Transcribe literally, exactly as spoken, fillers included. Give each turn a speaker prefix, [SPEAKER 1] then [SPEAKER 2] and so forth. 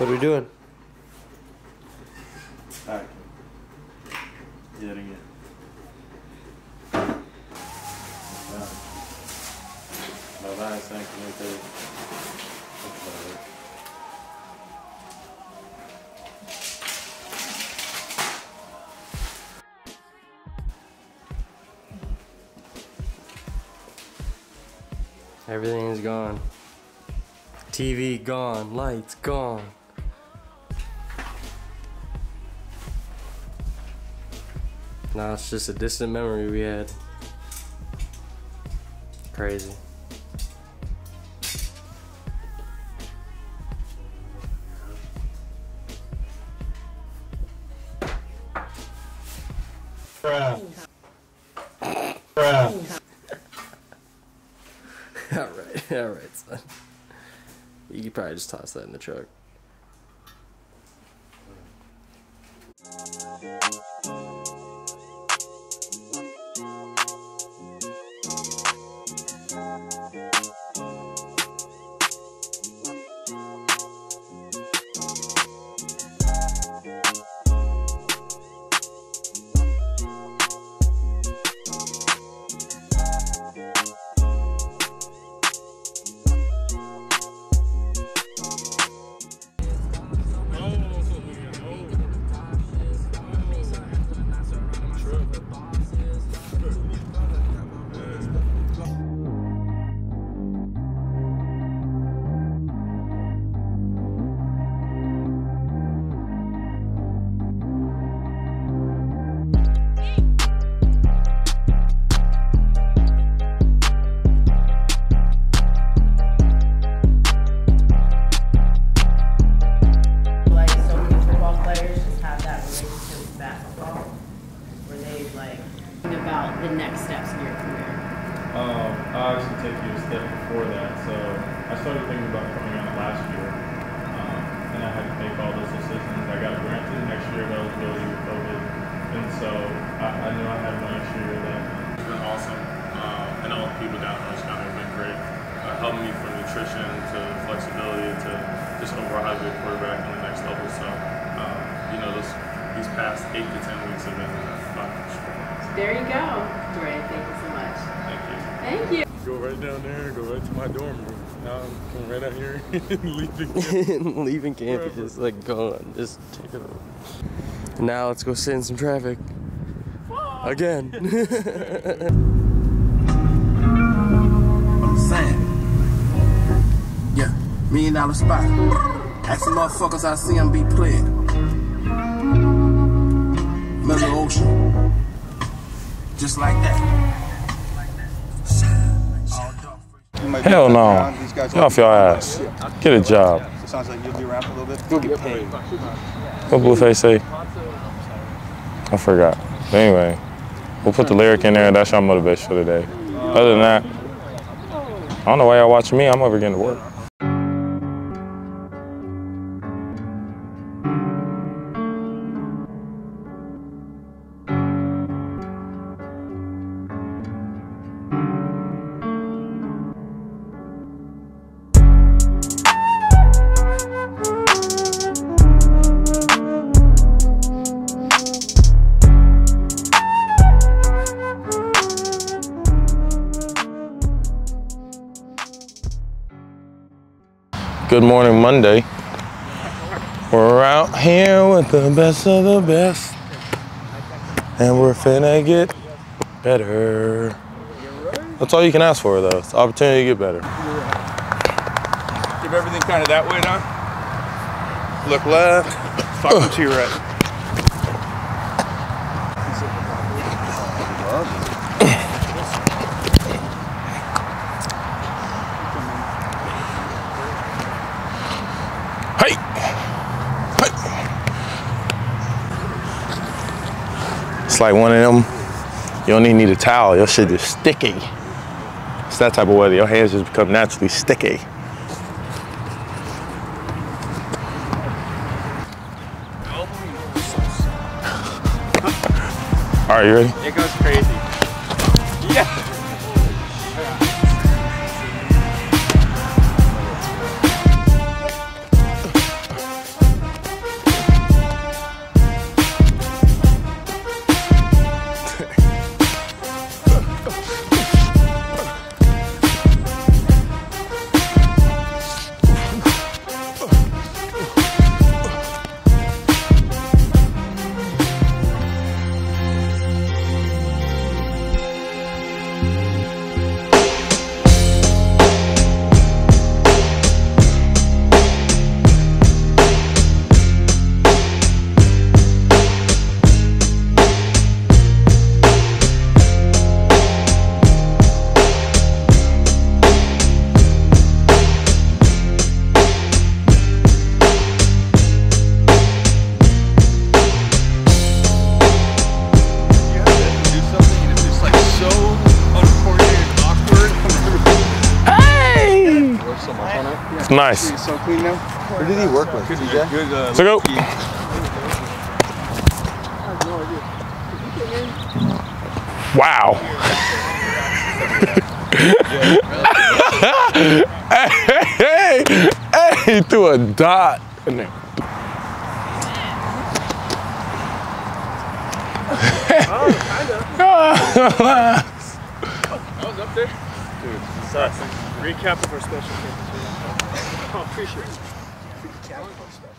[SPEAKER 1] What are we doing?
[SPEAKER 2] Alright. Yet again. My last thing for me too. That's about it.
[SPEAKER 1] Everything's gone. T V gone, lights gone. Now it's just a distant memory we had. Crazy.
[SPEAKER 2] Bruh. Bruh.
[SPEAKER 1] Alright, alright, son. You could probably just toss that in the truck.
[SPEAKER 3] about the next steps in your career?
[SPEAKER 2] Um, I'll actually take you a step before that. So I started thinking about coming out last year, um, and I had to make all those decisions. I got granted next year eligibility with COVID, and so I, I knew I had one extra year left. It's been awesome, uh, and all the people down in Orange County have been great, uh, helping me from nutrition to flexibility to just overall how to be a quarterback on the next level. So, um, you know, those these past eight to ten weeks have been fun.
[SPEAKER 3] There you go, Dwayne. Thank you so much.
[SPEAKER 2] Thank you.
[SPEAKER 3] Thank you.
[SPEAKER 2] Go right down there, go right to my dorm room. Now I'm coming right out here and leaving.
[SPEAKER 1] Leaving campus, just like gone, just take it over. Now let's go sit in some traffic. Whoa. Again.
[SPEAKER 4] I'm saying, yeah, million dollar spot. Ask the motherfuckers I see them be playing. Middle ocean, just like that.
[SPEAKER 5] Hell no. Get off your ass. Get a job.
[SPEAKER 6] So it sounds like you'll be around for a little bit. You'll get paid.
[SPEAKER 5] What Blueface say? I forgot. But anyway, we'll put the lyric in there. That's our motivation for today. Other than that, I don't know why y'all watching me. I'm over getting to work. Good morning, Monday. We're out here with the best of the best, and we're finna get better. That's all you can ask for, though. It's the opportunity to get better.
[SPEAKER 6] Keep everything kind of that way now. Look left, fucking to your right.
[SPEAKER 5] Hey! Hey! It's like one of them, you don't even need a towel, your shit is sticky. It's that type of weather, your hands just become naturally sticky. All right, you ready?
[SPEAKER 6] It goes crazy. Yeah! so much on it.
[SPEAKER 5] It's nice.
[SPEAKER 6] He's so clean now.
[SPEAKER 7] Who did he work with?
[SPEAKER 6] Good,
[SPEAKER 7] T J?
[SPEAKER 6] good. Uh,
[SPEAKER 5] So go.
[SPEAKER 6] key.
[SPEAKER 5] Wow. hey, hey, hey, he threw a dot in there.
[SPEAKER 6] Oh, kinda. I was up there. Dude, sucks. Recap of our special campus. Oh, appreciate it.